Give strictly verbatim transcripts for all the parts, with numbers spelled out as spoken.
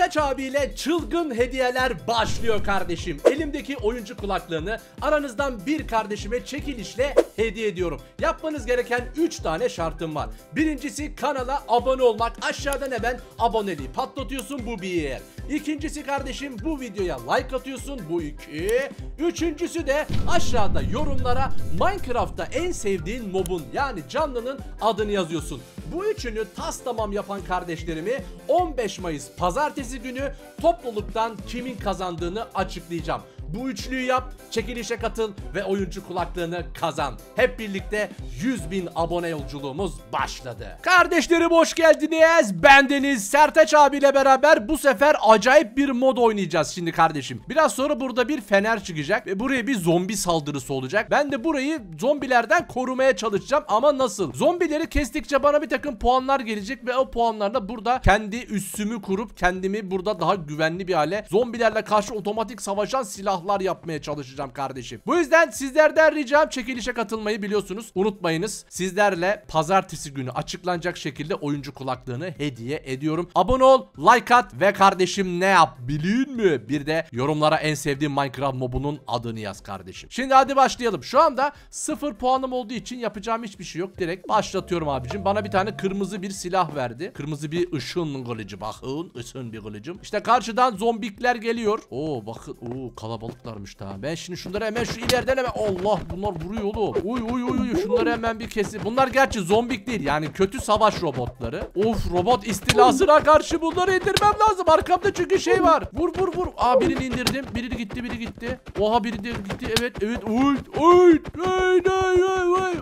Sertaç abiyle çılgın hediyeler başlıyor kardeşim. Elimdeki oyuncu kulaklığını aranızdan bir kardeşime çekilişle hediye ediyorum. Yapmanız gereken üç tane şartım var. Birincisi kanala abone olmak. Aşağıdan hemen aboneliği patlatıyorsun, bu bir. İkincisi kardeşim bu videoya like atıyorsun, bu iki. Üçüncüsü de aşağıda yorumlara Minecraft'ta en sevdiğin mobun yani canlının adını yazıyorsun. Bu üçünü tas tamam yapan kardeşlerimi on beş Mayıs pazartesi günü topluluktan kimin kazandığını açıklayacağım. Bu üçlüyü yap, çekilişe katıl ve oyuncu kulaklığını kazan. Hep birlikte yüz bin abone yolculuğumuz başladı. Kardeşlerim hoş geldiniz. Ben Deniz. Sertaç abiyle beraber bu sefer acayip bir mod oynayacağız şimdi kardeşim. Biraz sonra burada bir fener çıkacak ve buraya bir zombi saldırısı olacak. Ben de burayı zombilerden korumaya çalışacağım ama nasıl? Zombileri kestikçe bana bir takım puanlar gelecek ve o puanlarla burada kendi üssümü kurup kendimi burada daha güvenli bir hale, zombilerle karşı otomatik savaşan silah yapmaya çalışacağım kardeşim. Bu yüzden sizlerden ricam çekilişe katılmayı biliyorsunuz. Unutmayınız. Sizlerle pazartesi günü açıklanacak şekilde oyuncu kulaklığını hediye ediyorum. Abone ol, like at ve kardeşim ne yap biliyor musun? Bir de yorumlara en sevdiğim Minecraft mobunun adını yaz kardeşim. Şimdi hadi başlayalım. Şu anda sıfır puanım olduğu için yapacağım hiçbir şey yok. Direkt başlatıyorum abicim. Bana bir tane kırmızı bir silah verdi. Kırmızı bir ışın kılıcı. Bakın ışın bir kılıcım. İşte karşıdan zombikler geliyor. Oo bakın. Oo kalabalık da. Ben şimdi şunları hemen şu ileriden hemen Allah bunlar vuruyor oğlum. Uy uy uy uy şunları hemen bir kesin. Bunlar gerçi zombik değil yani kötü savaş robotları. Of robot istilasına karşı bunları indirmem lazım. Arkamda çünkü şey var. Vur vur vur. Aa birini indirdim. Biri gitti biri gitti. Oha biri de gitti. Evet evet. Uy uy uy uy uy.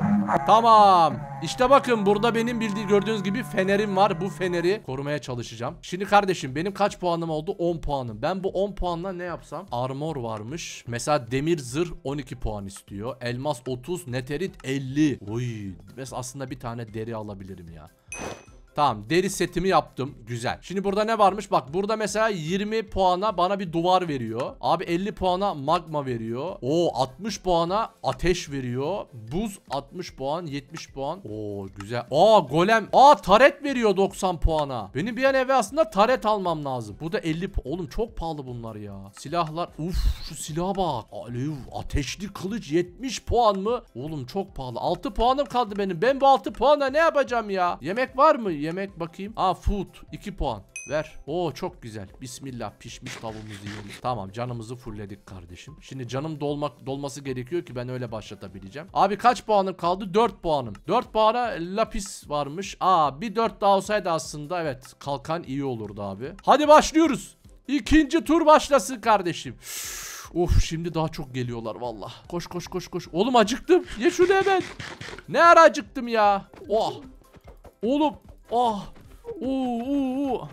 Tamam. İşte bakın burada benim bildiği gördüğünüz gibi fenerim var. Bu feneri korumaya çalışacağım. Şimdi kardeşim benim kaç puanım oldu? on puanım. Ben bu on puanla ne yapsam? Armor varmış. Mesela demir zırh on iki puan istiyor. Elmas otuz, neterit elli. Uy. Mesela aslında bir tane deri alabilirim ya. Tamam deri setimi yaptım. Güzel. Şimdi burada ne varmış? Bak burada mesela yirmi puana bana bir duvar veriyor. Abi elli puana magma veriyor. Oo altmış puana ateş veriyor. Buz altmış puan, yetmiş puan. Oo güzel. Aa golem. Aa taret veriyor doksan puana. Benim bir an eve aslında taret almam lazım. Burada elli. Oğlum çok pahalı bunlar ya. Silahlar. Uf şu silaha bak. Alev ateşli kılıç yetmiş puan mı? Oğlum çok pahalı. altı puanım kaldı benim. Ben bu altı puana ne yapacağım ya? Yemek var mı? Yemek bakayım. Aa food iki puan. Ver. Oo çok güzel. Bismillah pişmiş tavuğumuzu yiyelim. Tamam canımızı fullledik kardeşim. Şimdi canım dolmak dolması gerekiyor ki ben öyle başlatabileceğim. Abi kaç puanım kaldı? dört puanım. dört puana lapis varmış. Aa bir dört daha olsaydı aslında evet kalkan iyi olurdu abi. Hadi başlıyoruz. İkinci tur başlasın kardeşim. Of şimdi daha çok geliyorlar valla. Koş koş koş koş. Oğlum acıktım. Ye şunu hemen. Ne ara acıktım ya. Oh. Oğlum. Oh. Oo, oo, oo.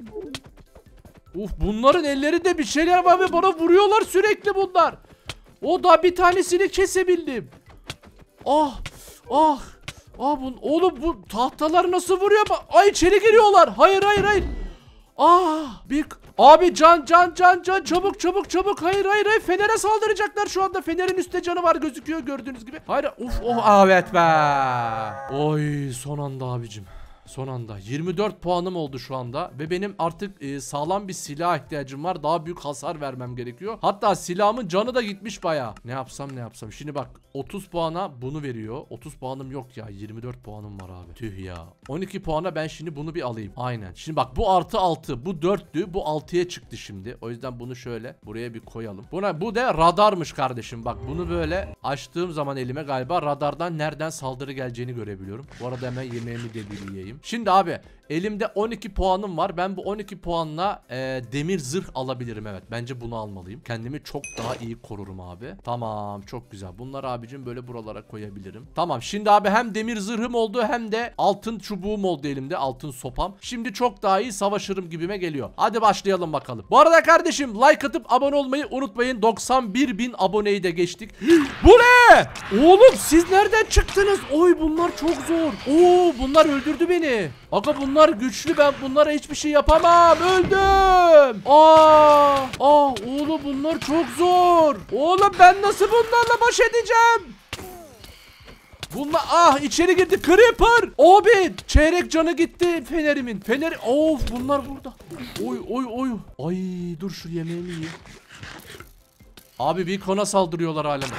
Uf bunların ellerinde bir şeyler var ve bana vuruyorlar sürekli bunlar. O da bir tanesini kesebildim. Ah. Ah. Ah bu oğlum bu tahtalar nasıl vuruyor? Ay içeri giriyorlar. Hayır hayır hayır. Ah bir abi can can can can çabuk çabuk çabuk hayır hayır hayır fenere saldıracaklar şu anda. Fenerin üstte canı var gözüküyor gördüğünüz gibi. Hayır uf oh evet be. Oy son anda abicim. Son anda yirmi dört puanım oldu şu anda ve benim artık e, sağlam bir silah ihtiyacım var. Daha büyük hasar vermem gerekiyor. Hatta silahımın canı da gitmiş bayağı. Ne yapsam ne yapsam. Şimdi bak otuz puana bunu veriyor. otuz puanım yok ya. yirmi dört puanım var abi. Tüh ya. on iki puana ben şimdi bunu bir alayım. Aynen. Şimdi bak bu artı altı. Bu dörttü. Bu altıya çıktı şimdi. O yüzden bunu şöyle buraya bir koyalım. Buna bu da radarmış kardeşim. Bak bunu böyle açtığım zaman elime galiba radardan nereden saldırı geleceğini görebiliyorum. Bu arada hemen yemeğimi de bir yiyeyim. Şimdi abi elimde on iki puanım var. Ben bu on iki puanla e, demir zırh alabilirim. Evet bence bunu almalıyım. Kendimi çok daha iyi korurum abi. Tamam çok güzel. Bunları abicim böyle buralara koyabilirim. Tamam şimdi abi hem demir zırhım oldu hem de altın çubuğum oldu elimde. Altın sopam. Şimdi çok daha iyi savaşırım gibime geliyor. Hadi başlayalım bakalım. Bu arada kardeşim like atıp abone olmayı unutmayın. doksan bir bin aboneyi de geçtik. Bu ne? Oğlum siz nereden çıktınız? Oy bunlar çok zor. Oo bunlar öldürdü beni. Aga bunlar güçlü ben bunlara hiçbir şey yapamam. Öldüm. Aa, aa oğlum bunlar çok zor. Oğlum ben nasıl bunlarla baş edeceğim? Bunlar ah içeri girdi Creeper. Abi çeyrek canı gitti fenerimin. Fener of bunlar burada. Oy oy oy. Ay dur şu yemeğimi yiyeyim. Abi bir kona saldırıyorlar halen.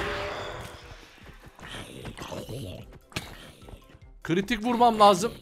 Kritik vurmam lazım.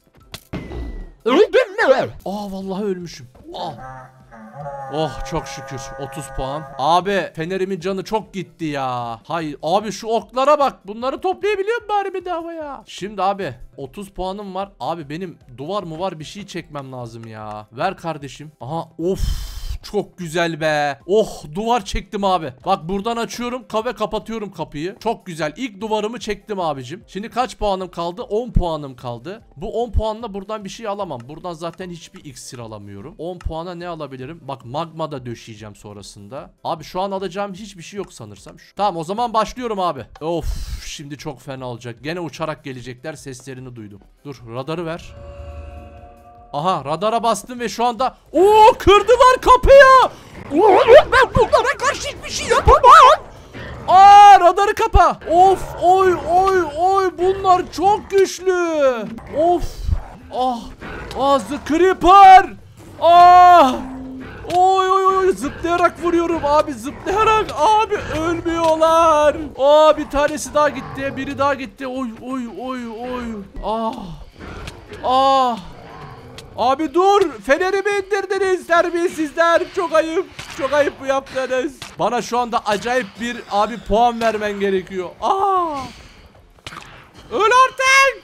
Aa vallahi ölmüşüm. Ah. Oh çok şükür otuz puan. Abi fenerimin canı çok gitti ya. Hayır abi şu oklara bak. Bunları toplayabiliyor bari bedava ya. Şimdi abi otuz puanım var. Abi benim duvar mı var bir şey çekmem lazım ya. Ver kardeşim. Aha of. Çok güzel be. Oh duvar çektim abi. Bak buradan açıyorum ve kapatıyorum kapıyı. Çok güzel. İlk duvarımı çektim abicim. Şimdi kaç puanım kaldı? on puanım kaldı. Bu on puanla buradan bir şey alamam. Buradan zaten hiçbir iksir alamıyorum. on puana ne alabilirim? Bak magma da döşeyeceğim sonrasında. Abi şu an alacağım hiçbir şey yok sanırsam. Tamam o zaman başlıyorum abi. Of şimdi çok fena olacak. Gene uçarak gelecekler. Seslerini duydum. Dur radarı ver. Aha radara bastım ve şu anda ooo kırdılar kapıyı. Ben bunlara karşı hiçbir şey yapamam. Aa radarı kapa. Of oy oy oy bunlar çok güçlü. Of ah ah Creeper. Ah oy oy oy zıplayarak vuruyorum abi zıplayarak abi ölmüyorlar. Aa bir tanesi daha gitti biri daha gitti. Oy oy oy oy ah ah. Abi dur fenerimi indirdiniz terbiyesizler çok ayıp çok ayıp bu yaptınız. Bana şu anda acayip bir abi puan vermen gerekiyor. Aa! Öl artık.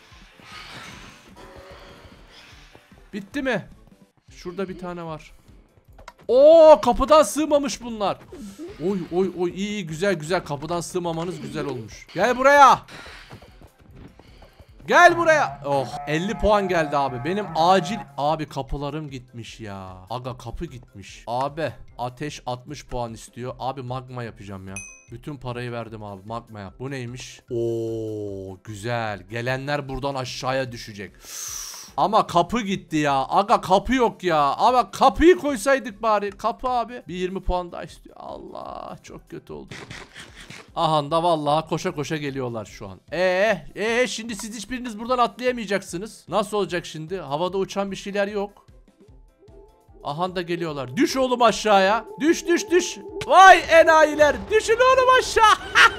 Bitti mi? Şurada bir tane var. Oo kapıdan sığmamış bunlar. Oy oy oy iyi, iyi güzel güzel kapıdan sığmamanız güzel olmuş. Gel buraya. Gel buraya. Oh elli puan geldi abi. Benim acil abi kapılarım gitmiş ya. Aga kapı gitmiş. Abi ateş altmış puan istiyor. Abi magma yapacağım ya. Bütün parayı verdim abi magma yap. Bu neymiş? Oo güzel. Gelenler buradan aşağıya düşecek. Ama kapı gitti ya. Aga kapı yok ya. Ama kapıyı koysaydık bari. Kapı abi. Bir yirmi puan daha istiyor. Allah çok kötü oldu. Aha da vallahi koşa koşa geliyorlar şu an. Eee ee, şimdi siz hiçbiriniz buradan atlayamayacaksınız. Nasıl olacak şimdi? Havada uçan bir şeyler yok. Aha da geliyorlar. Düş oğlum aşağıya. Düş düş düş. Vay enayiler. Düşün oğlum aşağı.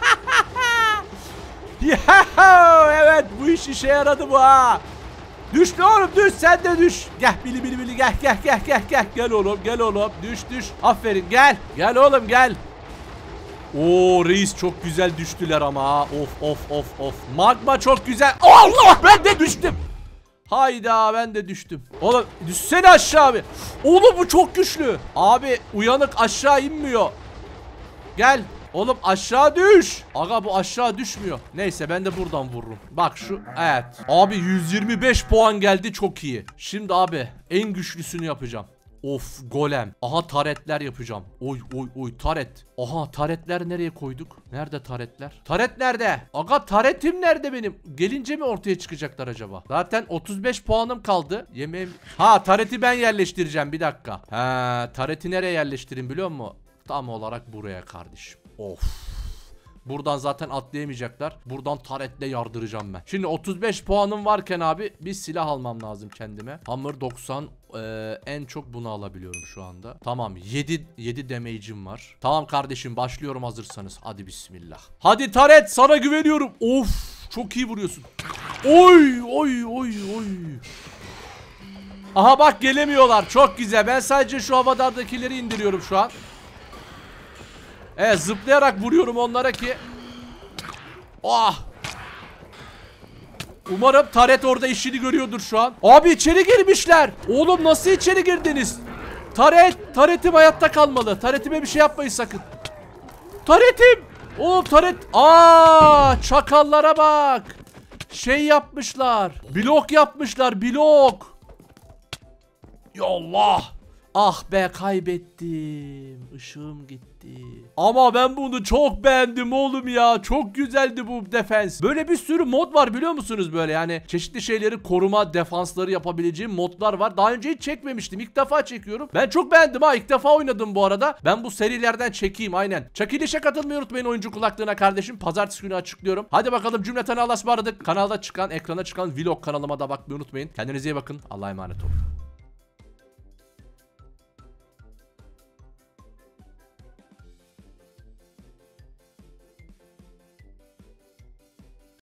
Evet bu iş işe yaradı bu ha. Düş be oğlum düş sen de düş. Gel bili bili bili gel gel gel gel gel. Gel oğlum gel oğlum düş düş. Aferin gel. Gel oğlum gel. Oo reis çok güzel düştüler ama. Of of of of. Magma çok güzel. Allah ben de düştüm. Hayda ben de düştüm. Oğlum düşsene aşağı abi. Oğlum bu çok güçlü. Abi uyanık aşağı inmiyor. Gel. Oğlum aşağı düş. Aga bu aşağı düşmüyor. Neyse ben de buradan vururum. Bak şu evet. Abi yüz yirmi beş puan geldi çok iyi. Şimdi abi en güçlüsünü yapacağım. Of golem. Aha taretler yapacağım. Oy oy oy taret. Aha taretler nereye koyduk? Nerede taretler? Taret nerede? Aga taretim nerede benim? Gelince mi ortaya çıkacaklar acaba? Zaten otuz beş puanım kaldı. Yemeğim. Ha tareti ben yerleştireceğim bir dakika. Ha tareti nereye yerleştireyim biliyor musun? Tam olarak buraya kardeşim. Of. Buradan zaten atlayamayacaklar. Buradan taretle yardıracağım ben. Şimdi otuz beş puanım varken abi bir silah almam lazım kendime. Hammer doksan. Ee, en çok bunu alabiliyorum şu anda. Tamam yedi, yedi damage'im var. Tamam kardeşim başlıyorum hazırsanız. Hadi bismillah. Hadi taret sana güveniyorum. Of çok iyi vuruyorsun. Oy oy oy oy. Aha bak gelemiyorlar. Çok güzel. Ben sadece şu havadardakileri indiriyorum şu an. Evet zıplayarak vuruyorum onlara ki. Oh. Umarım taret orada işini görüyordur şu an. Abi içeri girmişler. Oğlum nasıl içeri girdiniz? Taret. Taretim hayatta kalmalı. Taretime bir şey yapmayın sakın. Taretim. Oğlum taret. Aa, çakallara bak. Şey yapmışlar. Blok yapmışlar. Blok. Ya Allah. Ah be, kaybettim. Işığım gitti. Ama ben bunu çok beğendim oğlum ya. Çok güzeldi bu defens. Böyle bir sürü mod var biliyor musunuz böyle? Yani çeşitli şeyleri koruma, defansları yapabileceğim modlar var. Daha önce hiç çekmemiştim. İlk defa çekiyorum. Ben çok beğendim ha. İlk defa oynadım bu arada. Ben bu serilerden çekeyim aynen. Çekilişe katılmayı unutmayın oyuncu kulaklığına kardeşim. Pazartesi günü açıklıyorum. Hadi bakalım, cümleten Allah'a ısmarladık. Kanalda çıkan, ekrana çıkan vlog kanalıma da bakmayı unutmayın. Kendinize iyi bakın. Allah'a emanet olun.